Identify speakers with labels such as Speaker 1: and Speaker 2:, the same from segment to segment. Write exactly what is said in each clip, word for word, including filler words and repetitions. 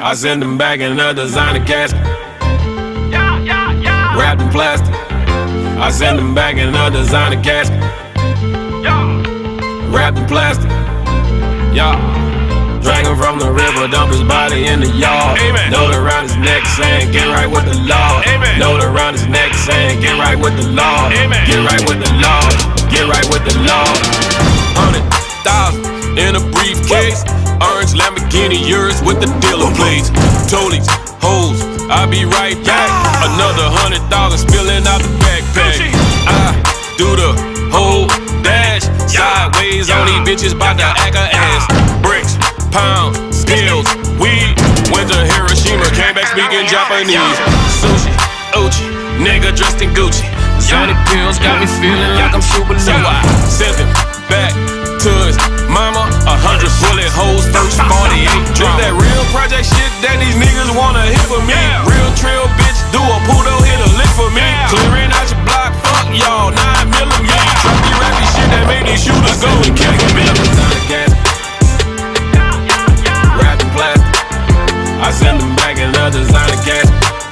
Speaker 1: I send them back in a designer casket, wrapped in plastic. I send them back in a designer casket, wrapped in plastic. Yeah. Drag him from the river, dump his body in the yard.
Speaker 2: Amen.
Speaker 1: Note around his neck saying, get right with the Lord.
Speaker 2: Amen.
Speaker 1: Note around his neck saying, get right with the Lord.
Speaker 2: Amen.
Speaker 1: Get right with the Lord. Get right with the Lord. Hundred thousand in a briefcase. Orange Lamborghini, yours with the dealer plates. Tollies, hoes, I'll be right back. Another hundred thousand spilling out the backpack. I do the whole dash. Sideways on these bitches, bout to act a ass. Bricks, pounds, skills, weed. Went to Hiroshima, came back speaking Japanese. Sushi, Ochi, nigga dressed in Gucci. Sonic pills got me feeling like I'm super so I sent him back to his mama. A hundred bullet holes, first forty-eight drop. That real project shit that these niggas wanna hit for me. Real trail bitch, do a puto, hit a lick for me. Clearing out your block, fuck y'all, nine millimeter. Trucky rappy shit that made these shooters go and kill me. Wrapped in plastic, I send them back in a designer casket.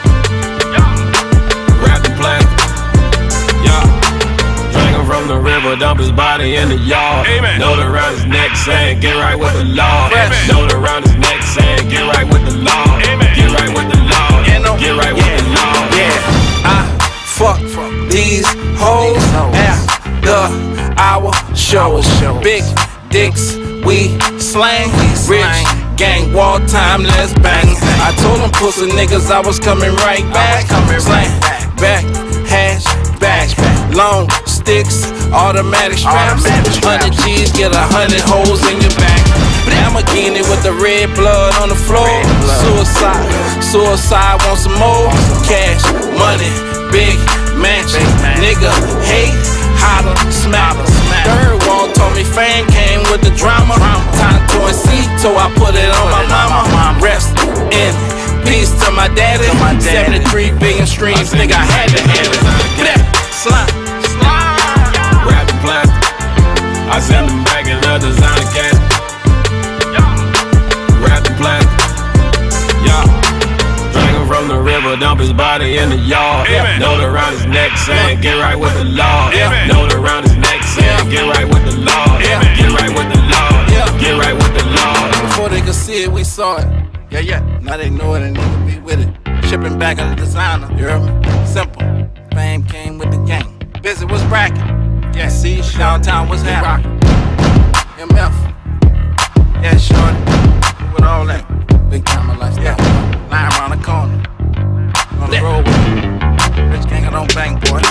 Speaker 1: Wrapped in plastic, yeah. Drag him from the river, dump his body in the yard.
Speaker 2: Amen.
Speaker 1: Note around his neck saying, get right with the Lord.
Speaker 2: Amen.
Speaker 1: Note around his neck saying, get right with the Lord.
Speaker 2: Amen.
Speaker 1: Get right with the Lord.
Speaker 2: Yeah, no.
Speaker 1: Get right with
Speaker 2: Yeah.
Speaker 1: the Lord.
Speaker 3: Yeah, I fuck these hoes after our show. Big dicks, we slang. Rich gang, wartime, let's bang. I told them pussy niggas I was coming right back. Slang, back, hash, back. Long sticks, automatic straps. Hundred G's, get a hundred holes in your back. Lamborghini with the red blood on the floor. Suicide, suicide, want some more. Cash, money, big mansion. Nigga, hate, holla, smack. Third wall told me fame came with the drama. Time to see, so I put it on my mama. Rest in peace to my daddy. seventy-three billion streams, nigga, I had to have it. Slime, slime.
Speaker 1: Wrapped in plastic, I send them back in a designer casket. Wrapped in plastic, yeah. Drag him from the river, dump his body in the yard.
Speaker 2: Amen.
Speaker 1: Note around his neck saying, get right with the Lord.
Speaker 2: Amen.
Speaker 1: Note around his neck saying, get right with the Lord.
Speaker 2: Amen.
Speaker 1: Get right with the Lord. Get right with the Lord.
Speaker 3: Before they could see it, we saw it. Yeah, yeah. Now they know it and nigga be with it. Shipping back on the designer. You heard me? Simple. Fame came with the gang. Busy was bracket. Yeah, see, downtown was happening. M F. Yeah, shorty. With all that. Big camera lifestyle. Yeah. Line around the corner. On the road with me. Rich gang, I don't bang, boy.